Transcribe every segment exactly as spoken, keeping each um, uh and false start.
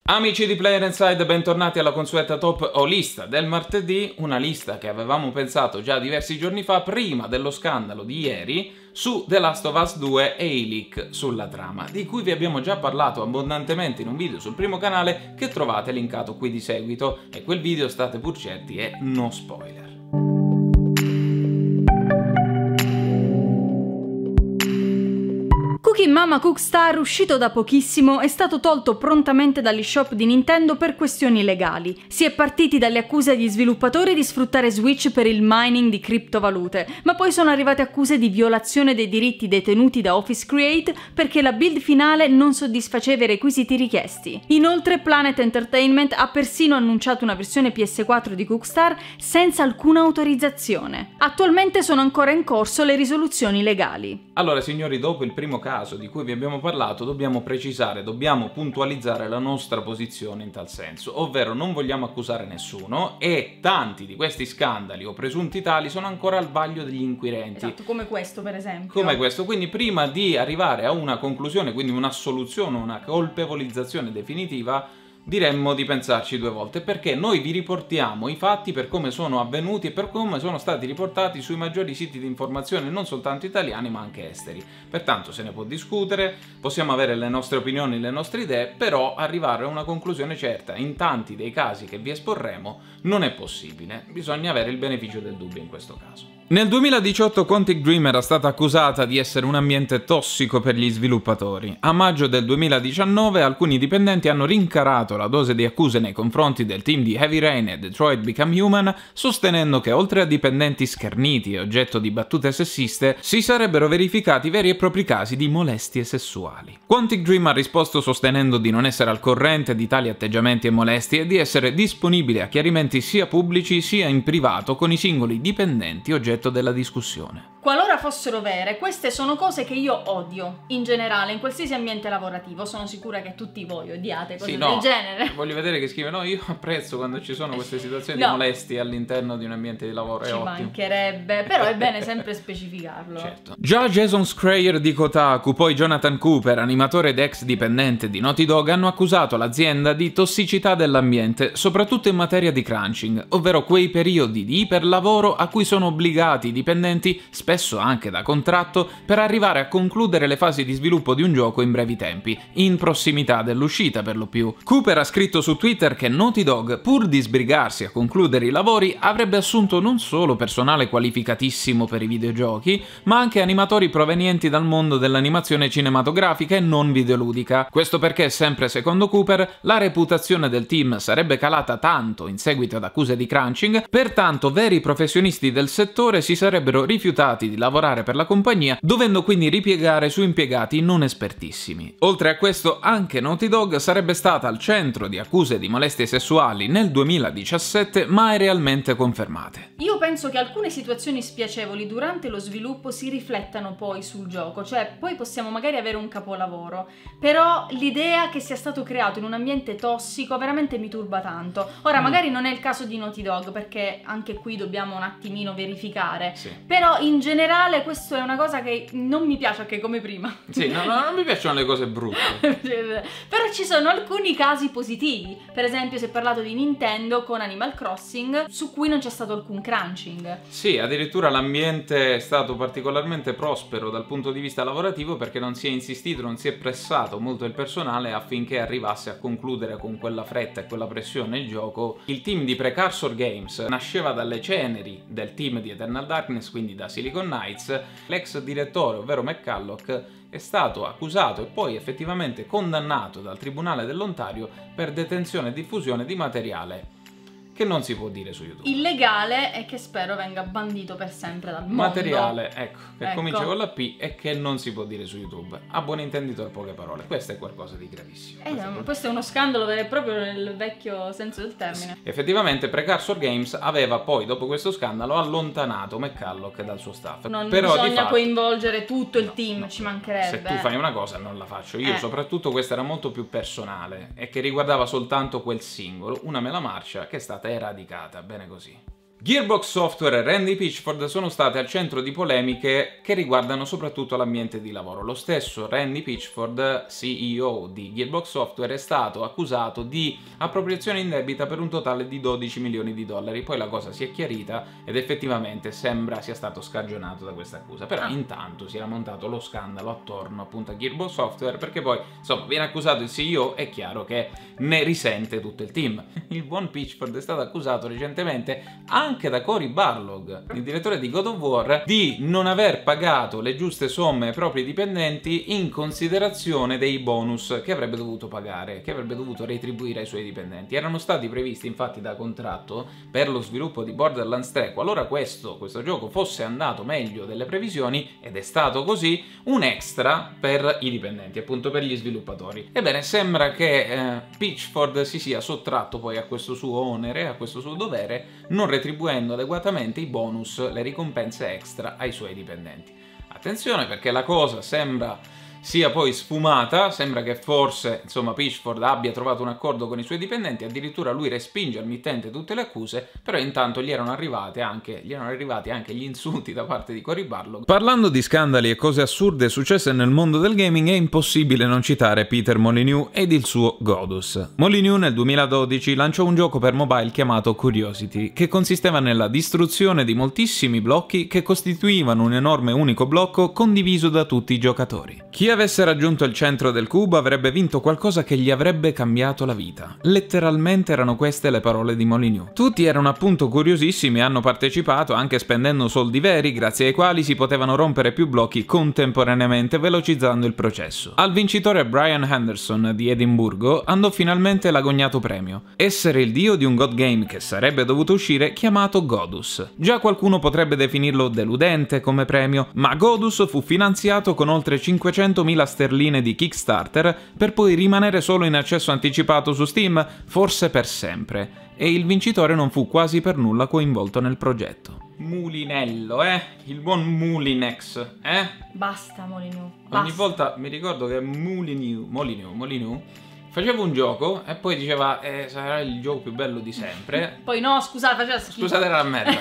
Amici di Player Inside, bentornati alla consueta top o lista del martedì, una lista che avevamo pensato già diversi giorni fa, prima dello scandalo di ieri, su The Last of Us due e i leak sulla trama, di cui vi abbiamo già parlato abbondantemente in un video sul primo canale che trovate linkato qui di seguito, e quel video, state pur certi, è no spoiler. Cooking Mama Cookstar, uscito da pochissimo, è stato tolto prontamente dagli shop di Nintendo per questioni legali. Si è partiti dalle accuse agli sviluppatori di sfruttare Switch per il mining di criptovalute, ma poi sono arrivate accuse di violazione dei diritti detenuti da Office Create perché la build finale non soddisfaceva i requisiti richiesti. Inoltre Planet Entertainment ha persino annunciato una versione P S quattro di Cookstar senza alcuna autorizzazione. Attualmente sono ancora in corso le risoluzioni legali. Allora signori, dopo il primo caso di cui vi abbiamo parlato, dobbiamo precisare, dobbiamo puntualizzare la nostra posizione in tal senso, ovvero non vogliamo accusare nessuno e tanti di questi scandali o presunti tali sono ancora al vaglio degli inquirenti. Esatto, come questo per esempio. Come questo, quindi prima di arrivare a una conclusione, quindi un'assoluzione, una colpevolizzazione definitiva, diremmo di pensarci due volte, perché noi vi riportiamo i fatti per come sono avvenuti e per come sono stati riportati sui maggiori siti di informazione, non soltanto italiani ma anche esteri. Pertanto se ne può discutere, possiamo avere le nostre opinioni, le nostre idee, però arrivare a una conclusione certa in tanti dei casi che vi esporremo non è possibile, bisogna avere il beneficio del dubbio in questo caso. Nel duemiladiciotto Quantic Dream era stata accusata di essere un ambiente tossico per gli sviluppatori. A maggio del duemiladiciannove alcuni dipendenti hanno rincarato la dose di accuse nei confronti del team di Heavy Rain e Detroit Become Human, sostenendo che oltre a dipendenti scherniti e oggetto di battute sessiste, si sarebbero verificati veri e propri casi di molestie sessuali. Quantic Dream ha risposto sostenendo di non essere al corrente di tali atteggiamenti e molestie e di essere disponibile a chiarimenti sia pubblici sia in privato con i singoli dipendenti oggetto della discussione. Qualora fossero vere, queste sono cose che io odio, in generale, in qualsiasi ambiente lavorativo. Sono sicura che tutti voi odiate cose sì, del no, genere. Voglio vedere che scrive, no, io apprezzo quando ci sono queste situazioni no. di molestie all'interno di un ambiente di lavoro, è ci ottimo. mancherebbe, però è bene sempre specificarlo. Certo. Già Jason Schreier di Kotaku, poi Jonathan Cooper, animatore ed ex dipendente di Naughty Dog, hanno accusato l'azienda di tossicità dell'ambiente, soprattutto in materia di crunching, ovvero quei periodi di iperlavoro a cui sono obbligati i dipendenti, spesso anche da contratto, per arrivare a concludere le fasi di sviluppo di un gioco in brevi tempi, in prossimità dell'uscita per lo più. Cooper ha scritto su Twitter che Naughty Dog, pur di sbrigarsi a concludere i lavori, avrebbe assunto non solo personale qualificatissimo per i videogiochi, ma anche animatori provenienti dal mondo dell'animazione cinematografica e non videoludica. Questo perché, sempre secondo Cooper, la reputazione del team sarebbe calata tanto in seguito ad accuse di crunching, pertanto veri professionisti del settore si sarebbero rifiutati di lavorare per la compagnia, dovendo quindi ripiegare su impiegati non espertissimi. Oltre a questo, anche Naughty Dog sarebbe stata al centro di accuse di molestie sessuali nel duemiladiciassette, mai realmente confermate. Io penso che alcune situazioni spiacevoli durante lo sviluppo si riflettano poi sul gioco, cioè poi possiamo magari avere un capolavoro, però l'idea che sia stato creato in un ambiente tossico veramente mi turba tanto. Ora, mm. magari non è il caso di Naughty Dog, perché anche qui dobbiamo un attimino verificare, sì. però in generale questo è una cosa che non mi piace anche come prima. Sì, no, no, non mi piacciono le cose brutte. Però ci sono alcuni casi positivi. Per esempio si è parlato di Nintendo con Animal Crossing, su cui non c'è stato alcun crunching. Sì, addirittura l'ambiente è stato particolarmente prospero dal punto di vista lavorativo, perché non si è insistito, non si è pressato molto il personale affinché arrivasse a concludere con quella fretta e quella pressione il gioco. Il team di Precursor Games nasceva dalle ceneri del team di Eternal Darkness, quindi da Silicon Knights. L'ex direttore, ovvero McCulloch, è stato accusato e poi effettivamente condannato dal Tribunale dell'Ontario per detenzione e diffusione di materiale che non si può dire su YouTube. Illegale e che spero venga bandito per sempre dal mondo. Materiale, ecco, che ecco. comincia con la P e che non si può dire su YouTube. A buon intenditor poche parole. Questo è qualcosa di gravissimo. Eh, questo, è questo è uno scandalo vero e proprio nel vecchio senso del termine. Sì. Effettivamente Precursor Games aveva poi, dopo questo scandalo, allontanato McCulloch dal suo staff. Non Però bisogna di fatto, coinvolgere tutto il no, team, no, ci mancherebbe. Se tu fai una cosa non la faccio io, eh. soprattutto questa era molto più personale e che riguardava soltanto quel singolo, una mela marcia che è stata eradicata. Bene così. Gearbox Software e Randy Pitchford sono state al centro di polemiche che riguardano soprattutto l'ambiente di lavoro. Lo stesso Randy Pitchford, C E O di Gearbox Software, è stato accusato di appropriazione indebita per un totale di dodici milioni di dollari. Poi la cosa si è chiarita ed effettivamente sembra sia stato scagionato da questa accusa. Però intanto si era montato lo scandalo attorno appunto a Gearbox Software, perché poi insomma viene accusato il C E O, è chiaro che ne risente tutto il team. Il buon Pitchford è stato accusato recentemente anche anche da Cory Barlog, il direttore di God of War, di non aver pagato le giuste somme ai propri dipendenti in considerazione dei bonus che avrebbe dovuto pagare, che avrebbe dovuto retribuire ai suoi dipendenti. Erano stati previsti infatti da contratto per lo sviluppo di Borderlands tre, qualora questo, questo gioco fosse andato meglio delle previsioni, ed è stato così, un extra per i dipendenti, appunto per gli sviluppatori. Ebbene, sembra che eh, Pitchford si sia sottratto poi a questo suo onere, a questo suo dovere, non retribuendo adeguatamente i bonus, le ricompense extra ai suoi dipendenti. Attenzione, perché la cosa sembra sia poi sfumata, sembra che forse insomma Pitchford abbia trovato un accordo con i suoi dipendenti, addirittura lui respinge al mittente tutte le accuse, però intanto gli erano arrivate anche, gli erano arrivati anche gli insulti da parte di Cory Barlog. Parlando di scandali e cose assurde successe nel mondo del gaming, è impossibile non citare Peter Molyneux ed il suo Godus. Molyneux nel duemiladodici lanciò un gioco per mobile chiamato Curiosity, che consisteva nella distruzione di moltissimi blocchi che costituivano un enorme unico blocco condiviso da tutti i giocatori. Chi avesse raggiunto il centro del cubo avrebbe vinto qualcosa che gli avrebbe cambiato la vita. Letteralmente erano queste le parole di Molyneux. Tutti erano appunto curiosissimi e hanno partecipato anche spendendo soldi veri, grazie ai quali si potevano rompere più blocchi contemporaneamente, velocizzando il processo. Al vincitore Brian Henderson di Edimburgo andò finalmente l'agognato premio: essere il dio di un god game che sarebbe dovuto uscire, chiamato Godus. Già qualcuno potrebbe definirlo deludente come premio, ma Godus fu finanziato con oltre cinquecentomila sterline di Kickstarter per poi rimanere solo in accesso anticipato su Steam, forse per sempre, e il vincitore non fu quasi per nulla coinvolto nel progetto. Mulinello, eh? Il buon Mulinex, eh? Basta Molyneux, basta. Ogni volta mi ricordo che Molyneux, Molyneux, Molyneux faceva un gioco e poi diceva eh, sarà il gioco più bello di sempre. Poi no, scusate, faceva schifo. Scusate, era la merda.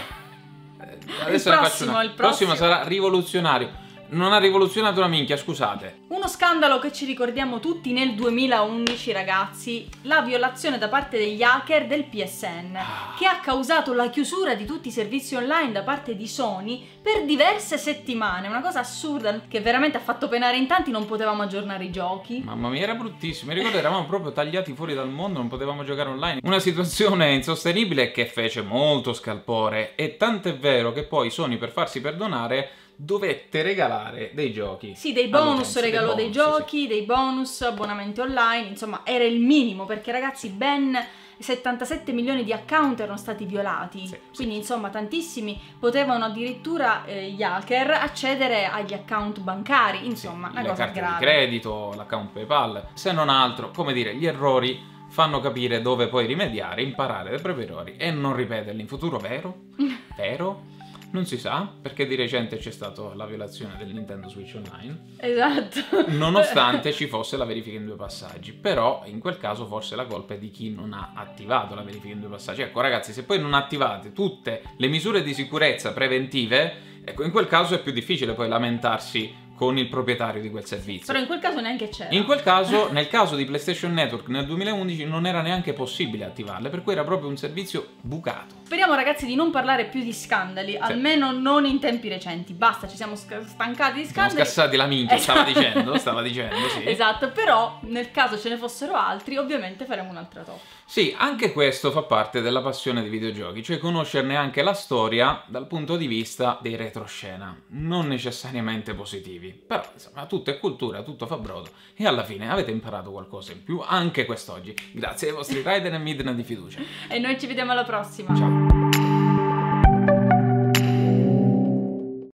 Adesso il ne prossimo, faccio una. il prossimo. prossimo sarà rivoluzionario. Non ha rivoluzionato una minchia, scusate. Uno scandalo che ci ricordiamo tutti nel duemilaundici, ragazzi, la violazione da parte degli hacker del P S N, ah. che ha causato la chiusura di tutti i servizi online da parte di Sony per diverse settimane. Una cosa assurda che veramente ha fatto penare in tanti, non potevamo aggiornare i giochi. Mamma mia, era bruttissimo, mi ricordo eravamo proprio tagliati fuori dal mondo, non potevamo giocare online. Una situazione insostenibile che fece molto scalpore, e tant'è vero che poi Sony, per farsi perdonare, dovette regalare dei giochi. Sì, dei bonus, regalò dei, bonus, dei giochi, sì. dei bonus, abbonamenti online, insomma era il minimo, perché ragazzi ben settantasette milioni di account erano stati violati, sì, quindi sì. insomma tantissimi potevano addirittura eh, gli hacker accedere agli account bancari, insomma sì, una cosa grave. Le carte di credito, l'account PayPal, se non altro, come dire, gli errori fanno capire dove poi rimediare, imparare dai propri errori e non ripeterli in futuro, vero? Vero? Non si sa, perché di recente c'è stata la violazione del Nintendo Switch Online. Esatto. Nonostante ci fosse la verifica in due passaggi. Però in quel caso forse la colpa è di chi non ha attivato la verifica in due passaggi. Ecco ragazzi, se poi non attivate tutte le misure di sicurezza preventive, ecco in quel caso è più difficile poi lamentarsi con il proprietario di quel servizio. Però in quel caso neanche c'era. In quel caso, nel caso di PlayStation Network nel duemilaundici non era neanche possibile attivarle, per cui era proprio un servizio bucato. Speriamo ragazzi di non parlare più di scandali, sì. almeno non in tempi recenti. Basta, ci siamo stancati di scandali. Siamo scassati la minchia, esatto. stava dicendo, stava dicendo, sì. Esatto, però nel caso ce ne fossero altri, ovviamente faremo un'altra top. Sì, anche questo fa parte della passione dei videogiochi, cioè conoscerne anche la storia dal punto di vista dei retroscena, non necessariamente positivi. Però insomma tutto è cultura, tutto fa brodo e alla fine avete imparato qualcosa in più anche quest'oggi, grazie ai vostri rider e midna di fiducia. E noi ci vediamo alla prossima. Ciao.